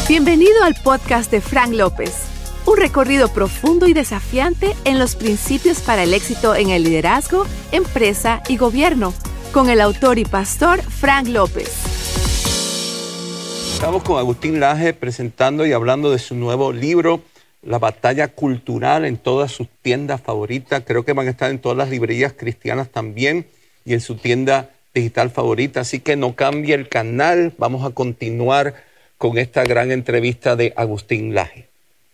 Bienvenido al podcast de Frank López, un recorrido profundo y desafiante en los principios para el éxito en el liderazgo, empresa y gobierno, con el autor y pastor Frank López. Estamos con Agustín Laje presentando y hablando de su nuevo libro, La Batalla Cultural, en todas sus tiendas favoritas. Creo que van a estar en todas las librerías cristianas también y en su tienda digital favorita. Así que no cambie el canal. Vamos a continuar con esta gran entrevista de Agustín Laje.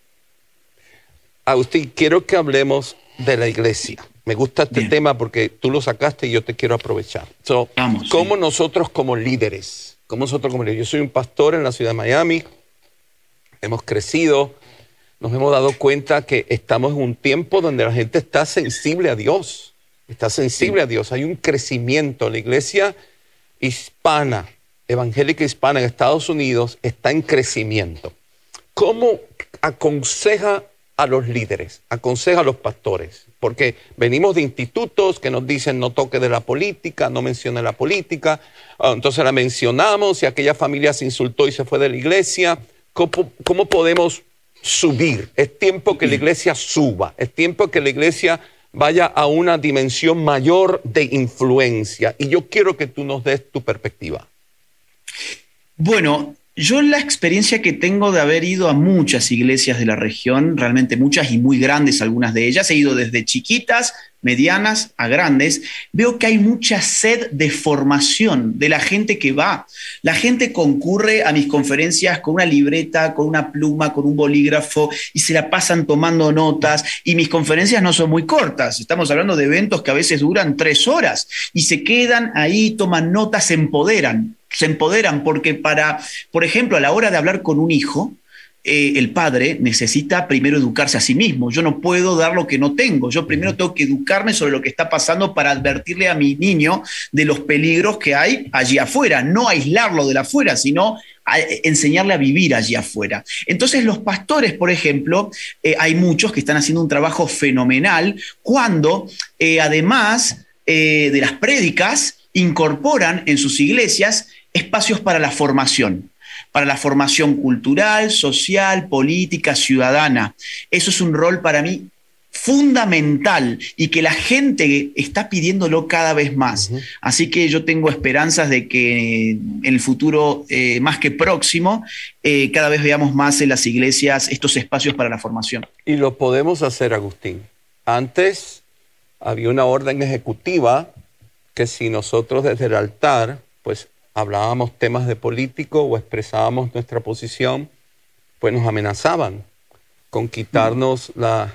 Agustín, quiero que hablemos de la iglesia. Me gusta este tema porque tú lo sacaste y yo te quiero aprovechar. ¿Cómo nosotros como líderes? Yo soy un pastor en la ciudad de Miami. Hemos crecido. Nos hemos dado cuenta que estamos en un tiempo donde la gente está sensible a Dios. A Dios. Hay un crecimiento. La iglesia hispana, evangélica hispana en Estados Unidos está en crecimiento. ¿Cómo aconseja a los líderes? Aconseja a los pastores. Porque venimos de institutos que nos dicen no toque de la política, no mencione la política. Entonces la mencionamos y aquella familia se insultó y se fue de la iglesia. ¿Cómo podemos subir? Es tiempo que la iglesia suba. Es tiempo que la iglesia vaya a una dimensión mayor de influencia. Y yo quiero que tú nos des tu perspectiva. Bueno, yo la experiencia que tengo de haber ido a muchas iglesias de la región, realmente muchas y muy grandes algunas de ellas, he ido desde chiquitas, medianas a grandes, veo que hay mucha sed de formación de la gente que va. La gente concurre a mis conferencias con una libreta, con una pluma, con un bolígrafo y se la pasan tomando notas, y mis conferencias no son muy cortas, estamos hablando de eventos que a veces duran 3 horas y se quedan ahí, toman notas, se empoderan porque por ejemplo, a la hora de hablar con un hijo, el padre necesita primero educarse a sí mismo. Yo no puedo dar lo que no tengo. Yo primero tengo que educarme sobre lo que está pasando para advertirle a mi niño de los peligros que hay allí afuera. No aislarlo de la afuera, sino enseñarle a vivir allí afuera. Entonces los pastores, por ejemplo, hay muchos que están haciendo un trabajo fenomenal cuando además de las prédicas incorporan en sus iglesias espacios para la formación cultural, social, política, ciudadana. Eso es un rol para mí fundamental y que la gente está pidiéndolo cada vez más. Así que yo tengo esperanzas de que en el futuro más que próximo, cada vez veamos más en las iglesias estos espacios para la formación. Y lo podemos hacer, Agustín. Antes había una orden ejecutiva que si nosotros desde el altar pues hablábamos temas de político o expresábamos nuestra posición, pues nos amenazaban con quitarnos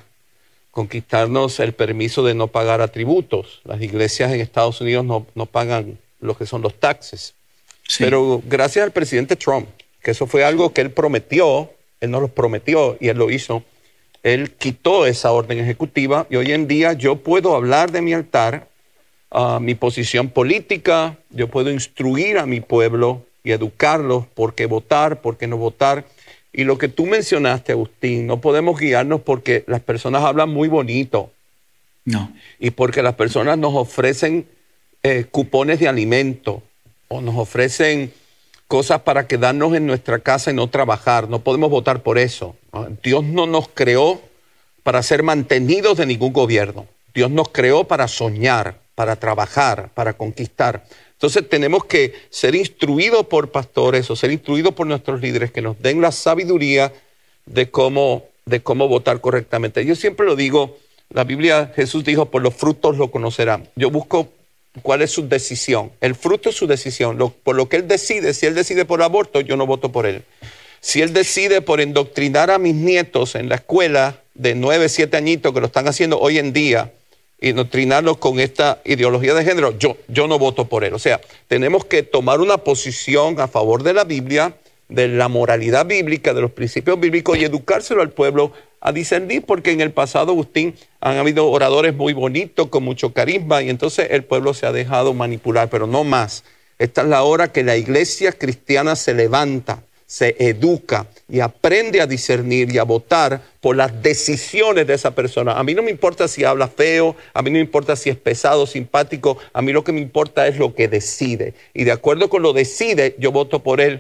el permiso de no pagar atributos. Las iglesias en Estados Unidos no pagan lo que son los taxes. Sí. Pero gracias al presidente Trump, que eso fue algo que él prometió, él nos lo prometió y él lo hizo, él quitó esa orden ejecutiva y hoy en día yo puedo hablar de mi altar, mi posición política, yo puedo instruir a mi pueblo y educarlos por qué votar, por qué no votar. Y lo que tú mencionaste, Agustín, no podemos guiarnos porque las personas hablan muy bonito. No. Y porque las personas nos ofrecen cupones de alimento o nos ofrecen cosas para quedarnos en nuestra casa y no trabajar. No podemos votar por eso. Dios no nos creó para ser mantenidos de ningún gobierno. Dios nos creó para soñar, para trabajar, para conquistar. Entonces tenemos que ser instruidos por pastores o ser instruidos por nuestros líderes que nos den la sabiduría de cómo votar correctamente. Yo siempre lo digo, la Biblia, Jesús dijo, por los frutos lo conocerán. Yo busco cuál es su decisión. El fruto es su decisión, por lo que él decide. Si él decide por aborto, yo no voto por él. Si él decide por indoctrinar a mis nietos en la escuela de 9, 7 añitos que lo están haciendo hoy en día, indoctrinarlos con esta ideología de género, yo no voto por él. O sea, tenemos que tomar una posición a favor de la Biblia, de la moralidad bíblica, de los principios bíblicos y educárselo al pueblo a discernir, porque en el pasado, Agustín, han habido oradores muy bonitos, con mucho carisma, y entonces el pueblo se ha dejado manipular, pero no más. Esta es la hora que la iglesia cristiana se levanta, se educa y aprende a discernir y a votar por las decisiones de esa persona. A mí no me importa si habla feo, a mí no me importa si es pesado, simpático, a mí lo que me importa es lo que decide. Y de acuerdo con lo decide, yo voto por él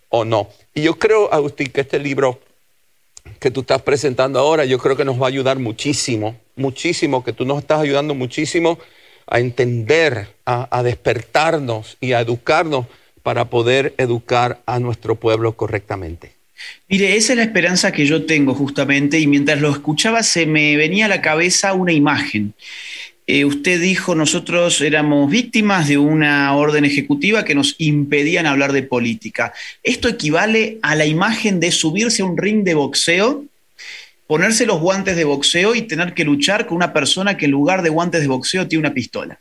o no. Y yo creo, Agustín, que este libro que tú estás presentando ahora, yo creo que nos va a ayudar muchísimo, muchísimo, que tú nos estás ayudando muchísimo a entender, a despertarnos y a educarnos para poder educar a nuestro pueblo correctamente. Mire, esa es la esperanza que yo tengo justamente, y mientras lo escuchaba se me venía a la cabeza una imagen. Usted dijo, nosotros éramos víctimas de una orden ejecutiva que nos impedían hablar de política. Esto equivale a la imagen de subirse a un ring de boxeo, ponerse los guantes de boxeo y tener que luchar con una persona que en lugar de guantes de boxeo tiene una pistola.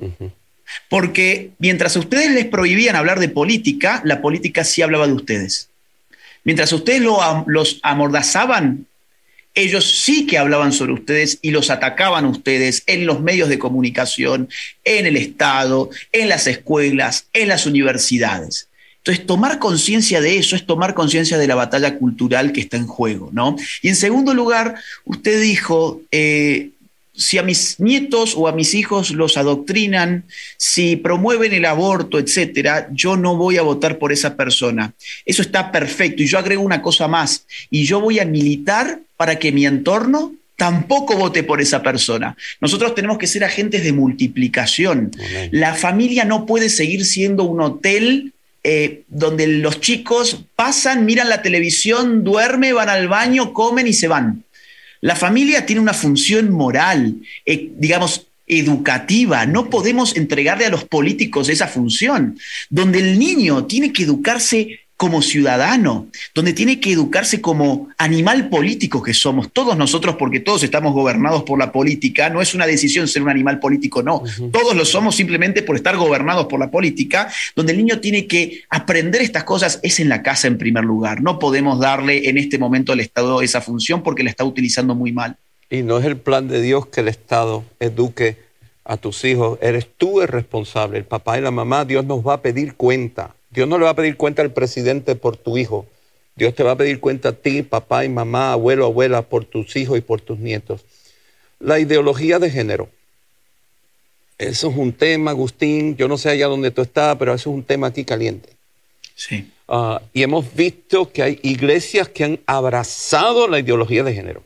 Porque mientras a ustedes les prohibían hablar de política, la política sí hablaba de ustedes. Mientras ustedes los amordazaban, ellos sí que hablaban sobre ustedes y los atacaban a ustedes en los medios de comunicación, en el Estado, en las escuelas, en las universidades. Entonces, tomar conciencia de eso es tomar conciencia de la batalla cultural que está en juego, ¿no? Y en segundo lugar, usted dijo, si a mis nietos o a mis hijos los adoctrinan, si promueven el aborto, etcétera, yo no voy a votar por esa persona. Eso está perfecto. Y yo agrego una cosa más, y yo voy a militar para que mi entorno tampoco vote por esa persona. Nosotros tenemos que ser agentes de multiplicación. Amén. La familia no puede seguir siendo un hotel donde los chicos pasan, miran la televisión, duermen, van al baño, comen y se van. La familia tiene una función moral, digamos, educativa. No podemos entregarle a los políticos esa función, donde el niño tiene que educarse como ciudadano, donde tiene que educarse como animal político que somos todos nosotros, porque todos estamos gobernados por la política. No es una decisión ser un animal político, no. Todos lo somos simplemente por estar gobernados por la política. Donde el niño tiene que aprender estas cosas es en la casa en primer lugar. No podemos darle en este momento al Estado esa función porque la está utilizando muy mal. Y no es el plan de Dios que el Estado eduque a tus hijos. Eres tú el responsable, el papá y la mamá. Dios nos va a pedir cuenta. Dios no le va a pedir cuenta al presidente por tu hijo. Dios te va a pedir cuenta a ti, papá y mamá, abuelo, abuela, por tus hijos y por tus nietos. La ideología de género. Eso es un tema, Agustín. Yo no sé allá donde tú estás, pero eso es un tema aquí caliente. Sí. Y hemos visto que hay iglesias que han abrazado la ideología de género.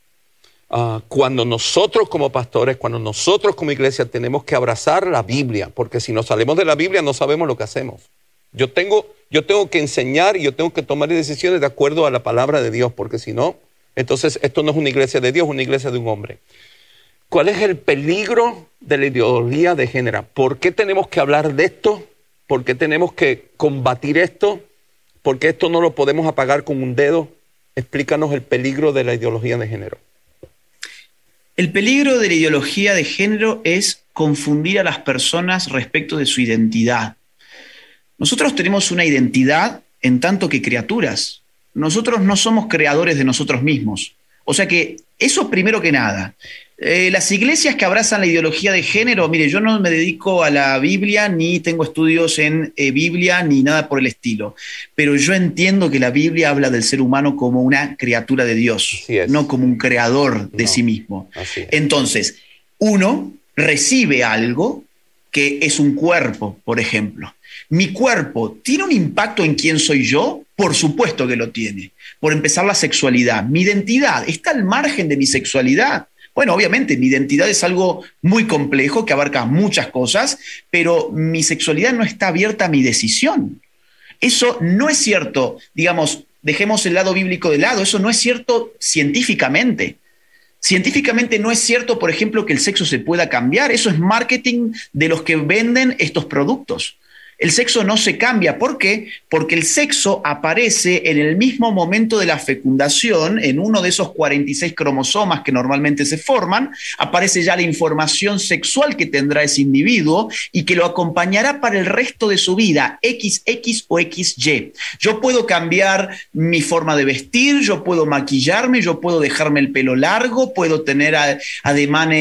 Cuando nosotros como pastores, cuando nosotros como iglesia tenemos que abrazar la Biblia, porque si nos salimos de la Biblia no sabemos lo que hacemos. Yo tengo que enseñar y yo tengo que tomar decisiones de acuerdo a la palabra de Dios, porque si no, entonces esto no es una iglesia de Dios, es una iglesia de un hombre. ¿Cuál es el peligro de la ideología de género? ¿Por qué tenemos que hablar de esto? ¿Por qué tenemos que combatir esto? ¿Por qué esto no lo podemos apagar con un dedo? Explícanos el peligro de la ideología de género. El peligro de la ideología de género es confundir a las personas respecto de su identidad. Nosotros tenemos una identidad en tanto que criaturas. Nosotros no somos creadores de nosotros mismos. O sea que eso primero que nada. Las iglesias que abrazan la ideología de género, mire, yo no me dedico a la Biblia, ni tengo estudios en Biblia, ni nada por el estilo. Pero yo entiendo que la Biblia habla del ser humano como una criatura de Dios, no como un creador de sí mismo. Entonces, uno recibe algo que es un cuerpo, por ejemplo. ¿Mi cuerpo tiene un impacto en quién soy yo? Por supuesto que lo tiene. Por empezar, la sexualidad. ¿Mi identidad está al margen de mi sexualidad? Bueno, obviamente mi identidad es algo muy complejo que abarca muchas cosas, pero mi sexualidad no está abierta a mi decisión. Eso no es cierto, digamos, dejemos el lado bíblico de lado, eso no es cierto científicamente. Científicamente no es cierto, por ejemplo, que el sexo se pueda cambiar. Eso es marketing de los que venden estos productos. El sexo no se cambia. ¿Por qué? Porque el sexo aparece en el mismo momento de la fecundación, en uno de esos 46 cromosomas que normalmente se forman, aparece ya la información sexual que tendrá ese individuo y que lo acompañará para el resto de su vida, XX o XY. Yo puedo cambiar mi forma de vestir, yo puedo maquillarme, yo puedo dejarme el pelo largo, puedo tener ademanes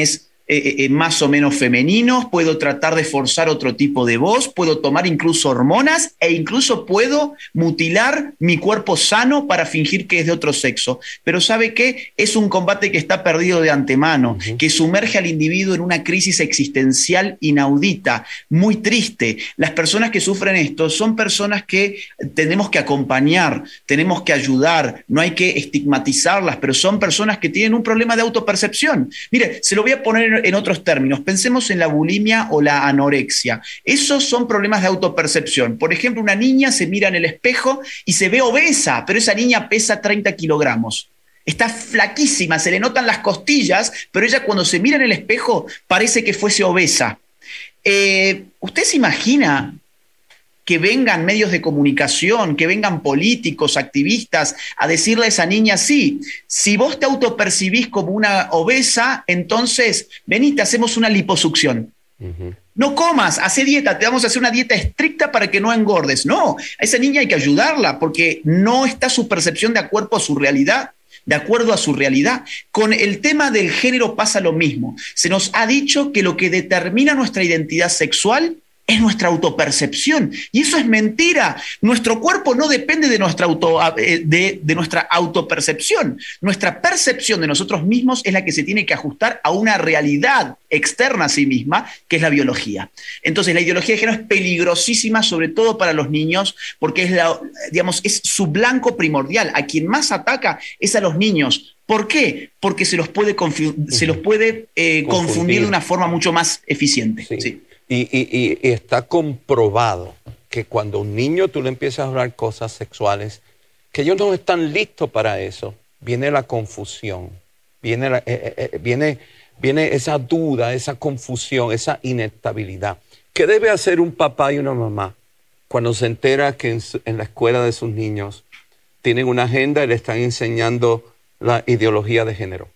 más o menos femeninos, puedo tratar de forzar otro tipo de voz, puedo tomar incluso hormonas e incluso puedo mutilar mi cuerpo sano para fingir que es de otro sexo. Pero ¿sabe qué? Es un combate que está perdido de antemano, que sumerge al individuo en una crisis existencial inaudita, muy triste. Las personas que sufren esto son personas que tenemos que acompañar, tenemos que ayudar, no hay que estigmatizarlas, pero son personas que tienen un problema de autopercepción. Mire, se lo voy a poner en otros términos. Pensemos en la bulimia o la anorexia. Esos son problemas de autopercepción. Por ejemplo, una niña se mira en el espejo y se ve obesa, pero esa niña pesa 30 kilogramos. Está flaquísima, se le notan las costillas, pero ella cuando se mira en el espejo parece que fuese obesa. ¿Usted se imagina que vengan medios de comunicación, que vengan políticos, activistas, a decirle a esa niña, sí, si vos te autopercibís como una obesa, entonces vení, te hacemos una liposucción. No comas, hacé dieta, te vamos a hacer una dieta estricta para que no engordes. No, a esa niña hay que ayudarla porque no está su percepción de acuerdo a su realidad. De acuerdo a su realidad. Con el tema del género pasa lo mismo. Se nos ha dicho que lo que determina nuestra identidad sexual es nuestra autopercepción. Y eso es mentira. Nuestro cuerpo no depende de nuestra autopercepción. Nuestra percepción de nosotros mismos es la que se tiene que ajustar a una realidad externa a sí misma, que es la biología. Entonces, la ideología de género es peligrosísima, sobre todo para los niños, porque es su blanco primordial. A quien más ataca es a los niños. ¿Por qué? Porque se los puede confundir de una forma mucho más eficiente. Sí. Sí. Y está comprobado que cuando a un niño tú le empiezas a hablar cosas sexuales, que ellos no están listos para eso, viene la confusión, viene esa duda, esa confusión, esa inestabilidad. ¿Qué debe hacer un papá y una mamá cuando se entera que en la escuela de sus niños tienen una agenda y le están enseñando la ideología de género?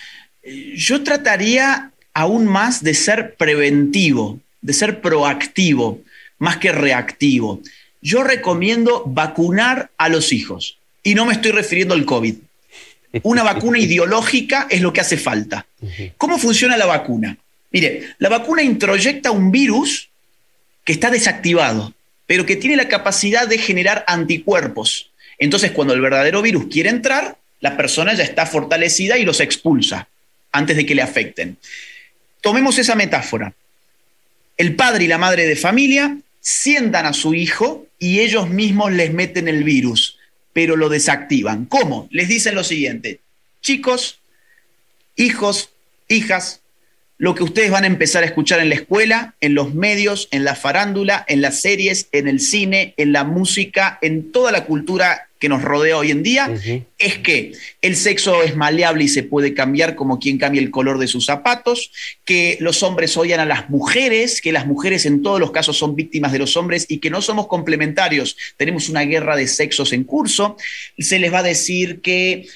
Yo trataría aún más de ser preventivo, de ser proactivo, más que reactivo. Yo recomiendo vacunar a los hijos. Y no me estoy refiriendo al COVID. Una vacuna ideológica es lo que hace falta. ¿Cómo funciona la vacuna? Mire, la vacuna introyecta un virus que está desactivado, pero que tiene la capacidad de generar anticuerpos. Entonces, cuando el verdadero virus quiere entrar, la persona ya está fortalecida y los expulsa antes de que le afecten. Tomemos esa metáfora. El padre y la madre de familia sientan a su hijo y ellos mismos les meten el virus, pero lo desactivan. ¿Cómo? Les dicen lo siguiente: chicos, hijos, hijas, lo que ustedes van a empezar a escuchar en la escuela, en los medios, en la farándula, en las series, en el cine, en la música, en toda la cultura que nos rodea hoy en día, es que el sexo es maleable y se puede cambiar como quien cambia el color de sus zapatos, que los hombres odian a las mujeres, que las mujeres en todos los casos son víctimas de los hombres y que no somos complementarios, tenemos una guerra de sexos en curso. Se les va a decir que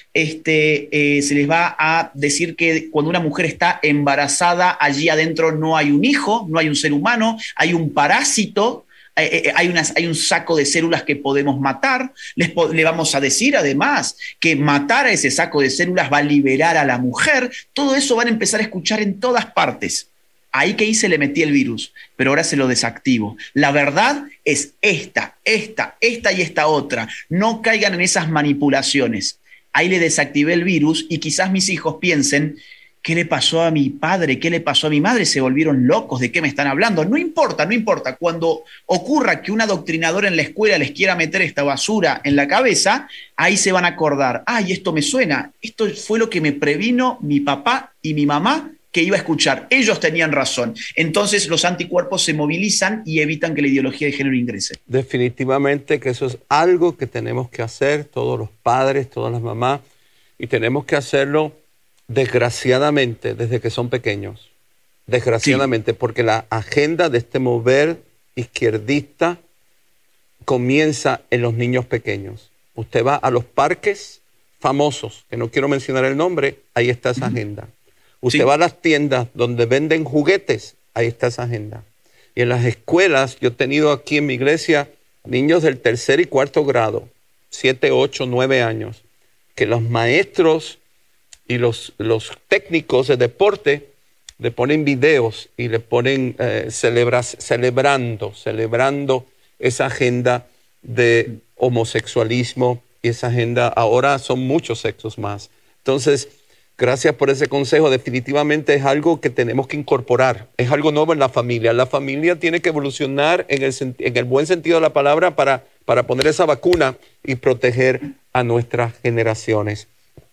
cuando una mujer está embarazada, allí adentro no hay un hijo, no hay un ser humano, hay un parásito. Hay un saco de células que podemos matar. Le vamos a decir además que matar a ese saco de células va a liberar a la mujer. Todo eso van a empezar a escuchar en todas partes. Ahí que hice, le metí el virus, pero ahora se lo desactivo. La verdad es esta y esta otra. No caigan en esas manipulaciones. Ahí le desactivé el virus y quizás mis hijos piensen: ¿qué le pasó a mi padre? ¿Qué le pasó a mi madre? ¿Se volvieron locos? ¿De qué me están hablando? No importa, no importa. Cuando ocurra que un adoctrinador en la escuela les quiera meter esta basura en la cabeza, ahí se van a acordar: ¡ay, esto me suena! Esto fue lo que me previno mi papá y mi mamá que iba a escuchar. Ellos tenían razón. Entonces los anticuerpos se movilizan y evitan que la ideología de género ingrese. Definitivamente que eso es algo que tenemos que hacer todos los padres, todas las mamás, y tenemos que hacerlo desgraciadamente, desde que son pequeños, desgraciadamente, sí, porque la agenda de este mover izquierdista comienza en los niños pequeños. Usted va a los parques famosos, que no quiero mencionar el nombre, ahí está esa agenda. Usted va a las tiendas donde venden juguetes, ahí está esa agenda. Y en las escuelas, yo he tenido aquí en mi iglesia niños del 3er y 4º grado, 7, 8, 9 años, que los maestros y los técnicos de deporte le ponen videos y le ponen celebrando esa agenda de homosexualismo y esa agenda, ahora son muchos sexos más. Entonces, gracias por ese consejo. Definitivamente es algo que tenemos que incorporar. Es algo nuevo en la familia. La familia tiene que evolucionar en el buen sentido de la palabra para poner esa vacuna y proteger a nuestras generaciones.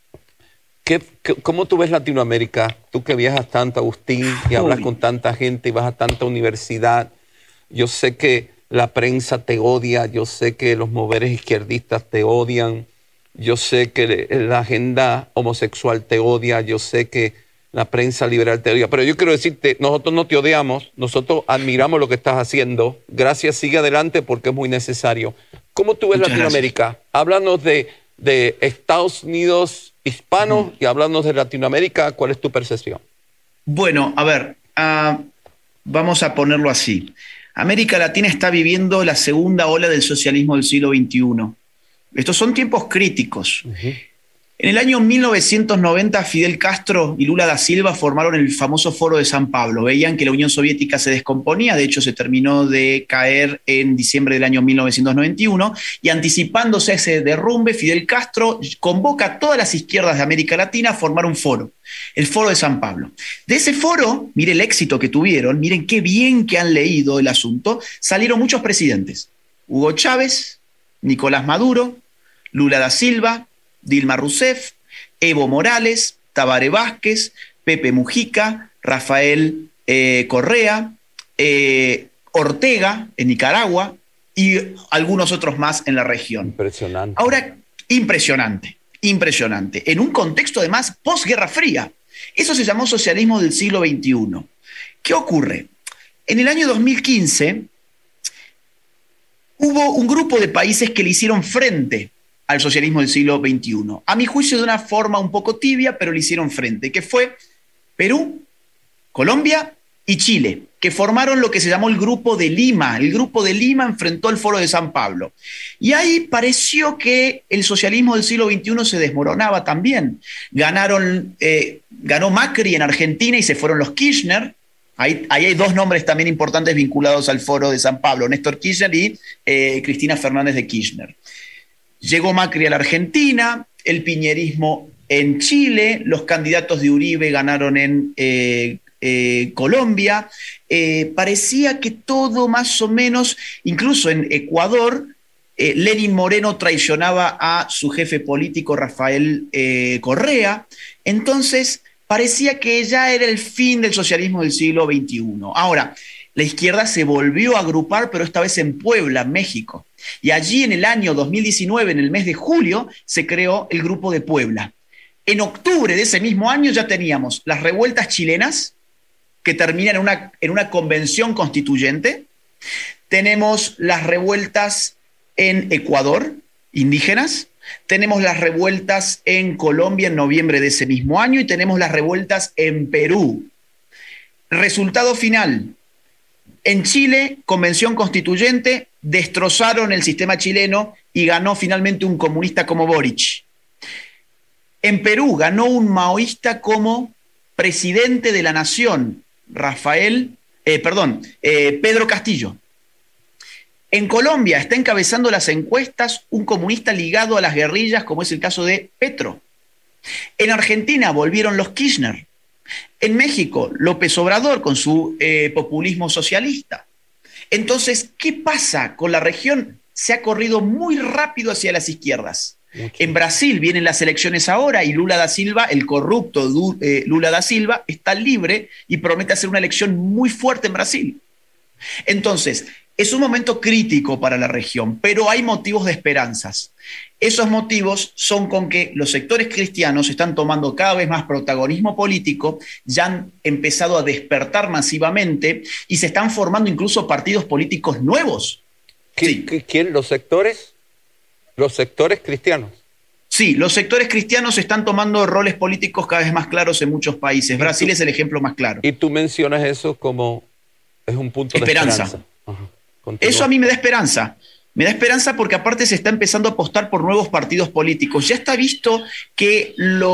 ¿Cómo tú ves Latinoamérica? Tú que viajas tanto, Agustín, y hablas con tanta gente y vas a tanta universidad. Yo sé que la prensa te odia, yo sé que los moveres izquierdistas te odian, yo sé que la agenda homosexual te odia, yo sé que la prensa liberal te odia, pero yo quiero decirte, nosotros no te odiamos, nosotros admiramos lo que estás haciendo. Gracias, sigue adelante porque es muy necesario. ¿Cómo tú ves Muchas Latinoamérica? Gracias. Háblanos de Estados Unidos hispano y háblanos de Latinoamérica. ¿Cuál es tu percepción? Bueno, a ver, vamos a ponerlo así. América Latina está viviendo la segunda ola del socialismo del siglo XXI. Estos son tiempos críticos. En el año 1990, Fidel Castro y Lula da Silva formaron el famoso Foro de San Pablo. Veían que la Unión Soviética se descomponía, de hecho se terminó de caer en diciembre del año 1991, y anticipándose a ese derrumbe, Fidel Castro convoca a todas las izquierdas de América Latina a formar un foro, el Foro de San Pablo. De ese foro, mire el éxito que tuvieron, miren qué bien que han leído el asunto, salieron muchos presidentes. Hugo Chávez, Nicolás Maduro, Lula da Silva, Dilma Rousseff, Evo Morales, Tabaré Vázquez, Pepe Mujica, Rafael Correa, Ortega en Nicaragua y algunos otros más en la región. Impresionante. Ahora, impresionante. En un contexto además posguerra fría. Eso se llamó socialismo del siglo XXI. ¿Qué ocurre? En el año 2015 hubo un grupo de países que le hicieron frente al socialismo del siglo XXI. A mi juicio de una forma un poco tibia, pero le hicieron frente, que fue Perú, Colombia y Chile, que formaron lo que se llamó el Grupo de Lima. El Grupo de Lima enfrentó el Foro de San Pablo. Y ahí pareció que el socialismo del siglo XXI se desmoronaba también. Ganó Macri en Argentina y se fueron los Kirchner. Ahí hay dos nombres también importantes vinculados al Foro de San Pablo, Néstor Kirchner y Cristina Fernández de Kirchner. Llegó Macri a la Argentina, el piñerismo en Chile, los candidatos de Uribe ganaron en Colombia. Parecía que todo más o menos, incluso en Ecuador, Lenín Moreno traicionaba a su jefe político Rafael Correa. Entonces, parecía que ya era el fin del socialismo del siglo XXI. Ahora, la izquierda se volvió a agrupar, pero esta vez en Puebla, México. Y allí en el año 2019, en el mes de julio, se creó el Grupo de Puebla. En octubre de ese mismo año ya teníamos las revueltas chilenas, que terminan en una convención constituyente. Tenemos las revueltas en Ecuador, indígenas. Tenemos las revueltas en Colombia en noviembre de ese mismo año y tenemos las revueltas en Perú. Resultado final. En Chile, convención constituyente, destrozaron el sistema chileno y ganó finalmente un comunista como Boric. En Perú ganó un maoísta como presidente de la nación, Pedro Castillo. En Colombia está encabezando las encuestas un comunista ligado a las guerrillas, como es el caso de Petro. En Argentina volvieron los Kirchner. En México, López Obrador con su populismo socialista. Entonces, ¿qué pasa con la región? Se ha corrido muy rápido hacia las izquierdas. En Brasil vienen las elecciones ahora y Lula da Silva, el corrupto Lula da Silva, está libre y promete hacer una elección muy fuerte en Brasil. Entonces, es un momento crítico para la región, pero hay motivos de esperanzas. Esos motivos son con que los sectores cristianos están tomando cada vez más protagonismo político, ya han empezado a despertar masivamente y se están formando incluso partidos políticos nuevos. ¿Quién? ¿Los sectores? ¿Los sectores cristianos? Sí, los sectores cristianos están tomando roles políticos cada vez más claros en muchos países. Brasil es el ejemplo más claro. Y tú mencionas eso como es un punto de esperanza. Eso a mí me da esperanza. Me da esperanza porque aparte se está empezando a apostar por nuevos partidos políticos. Ya está visto que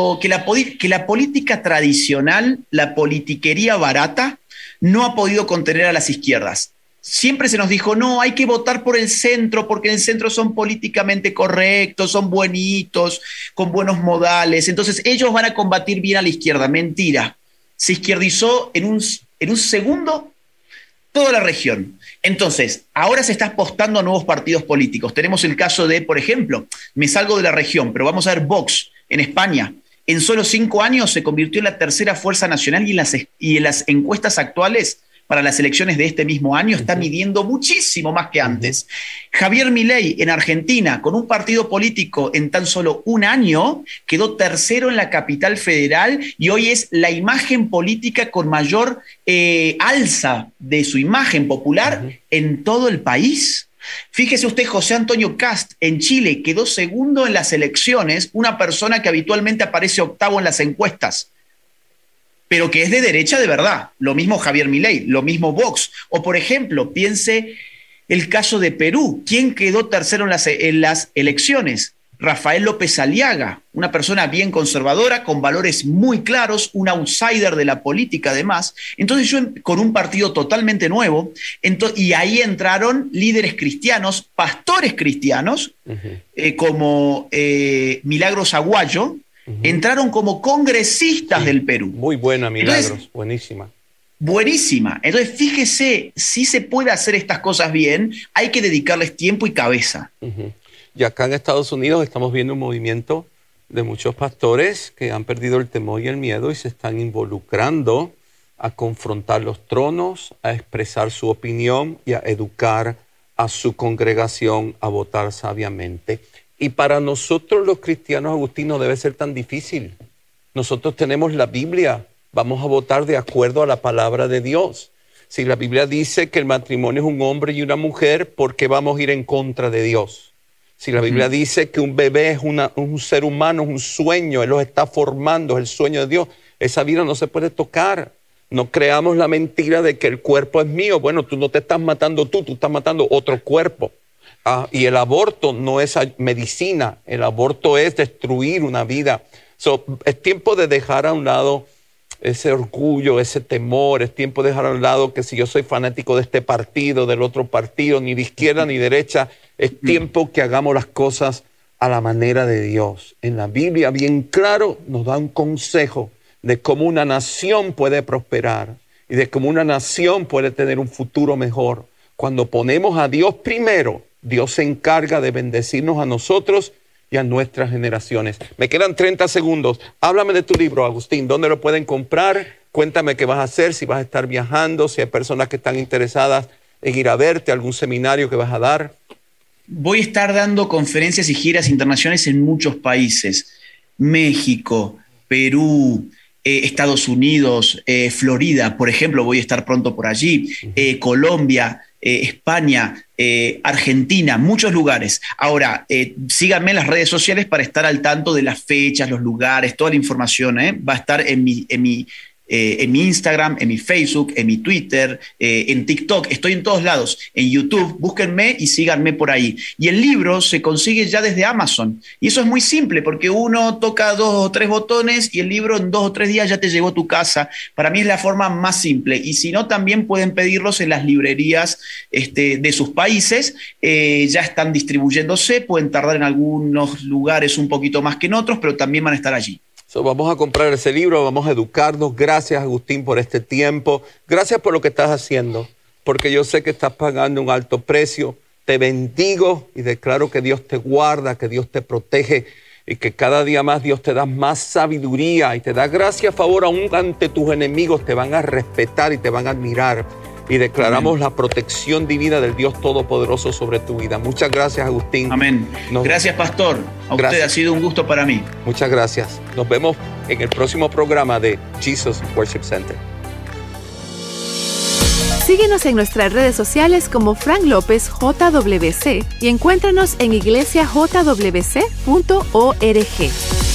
la política tradicional, la politiquería barata, no ha podido contener a las izquierdas. Siempre se nos dijo, no, hay que votar por el centro, porque en el centro son políticamente correctos, son buenitos, con buenos modales. Entonces ellos van a combatir bien a la izquierda. Mentira. Se izquierdizó en un segundo toda la región. Entonces, ahora se está apostando a nuevos partidos políticos. Tenemos el caso de, por ejemplo, me salgo de la región, pero vamos a ver Vox en España. En solo 5 años se convirtió en la tercera fuerza nacional y en las encuestas actuales para las elecciones de este mismo año está midiendo muchísimo más que antes. Javier Milei en Argentina, con un partido político en tan solo un año, quedó tercero en la capital federal y hoy es la imagen política con mayor alza de su imagen popular en todo el país. Fíjese usted, José Antonio Kast en Chile quedó segundo en las elecciones, una persona que habitualmente aparece octavo en las encuestas, pero que es de derecha de verdad. Lo mismo Javier Milei, lo mismo Vox. O, por ejemplo, piense el caso de Perú. ¿Quién quedó tercero en las elecciones? Rafael López Aliaga, una persona bien conservadora, con valores muy claros, un outsider de la política además. Entonces yo, con un partido totalmente nuevo, y ahí entraron líderes cristianos, pastores cristianos, como Milagros Aguayo, entraron como congresistas del Perú. Muy buena, Milagros. Entonces, buenísima. Buenísima. Entonces, fíjese, si se puede hacer estas cosas bien, hay que dedicarles tiempo y cabeza. Y acá en Estados Unidos estamos viendo un movimiento de muchos pastores que han perdido el temor y el miedo y se están involucrando a confrontar los tronos, a expresar su opinión y a educar a su congregación a votar sabiamente. Y para nosotros los cristianos, Agustín, no debe ser tan difícil. Nosotros tenemos la Biblia, vamos a votar de acuerdo a la palabra de Dios. Si la Biblia dice que el matrimonio es un hombre y una mujer, ¿por qué vamos a ir en contra de Dios? Si la Biblia dice que un bebé es un ser humano, es un sueño, Él los está formando, es el sueño de Dios, esa vida no se puede tocar. No creamos la mentira de que el cuerpo es mío. Bueno, tú no te estás matando tú estás matando otro cuerpo. Y el aborto no es medicina, el aborto es destruir una vida. Es tiempo de dejar a un lado ese orgullo, ese temor, es tiempo de dejar a un lado que si yo soy fanático de este partido, del otro partido, ni de izquierda ni derecha, es tiempo que hagamos las cosas a la manera de Dios. En la Biblia, bien claro, nos da un consejo de cómo una nación puede prosperar y de cómo una nación puede tener un futuro mejor. Cuando ponemos a Dios primero, Dios se encarga de bendecirnos a nosotros y a nuestras generaciones. Me quedan 30 segundos. Háblame de tu libro, Agustín. ¿Dónde lo pueden comprar? Cuéntame qué vas a hacer, si vas a estar viajando, si hay personas que están interesadas en ir a verte, algún seminario que vas a dar. Voy a estar dando conferencias y giras internacionales en muchos países. México, Perú, Estados Unidos, Florida, por ejemplo, voy a estar pronto por allí, Colombia, España, Argentina, muchos lugares. Ahora, síganme en las redes sociales para estar al tanto de las fechas, los lugares, toda la información, va a estar en mi Instagram, en mi Facebook, en mi Twitter, en TikTok, estoy en todos lados, en YouTube, búsquenme y síganme por ahí. Y el libro se consigue ya desde Amazon. Y eso es muy simple, porque uno toca 2 o 3 botones y el libro en 2 o 3 días ya te llegó a tu casa. Para mí es la forma más simple. Y si no, también pueden pedirlos en las librerías de sus países. Ya están distribuyéndose, pueden tardar en algunos lugares un poquito más que en otros, pero también van a estar allí. Vamos a comprar ese libro, vamos a educarnos. Gracias, Agustín, por este tiempo. Gracias por lo que estás haciendo, porque yo sé que estás pagando un alto precio. Te bendigo y declaro que Dios te guarda, que Dios te protege y que cada día más Dios te da más sabiduría y te da gracia a favor aún ante tus enemigos. Te van a respetar y te van a admirar. Y declaramos la protección divina del Dios Todopoderoso sobre tu vida. Muchas gracias, Agustín. Amén. Gracias, pastor. Usted ha sido un gusto para mí. Muchas gracias. Nos vemos en el próximo programa de Jesus Worship Center. Síguenos en nuestras redes sociales como Frank López JWC y encuéntranos en iglesiajwc.org.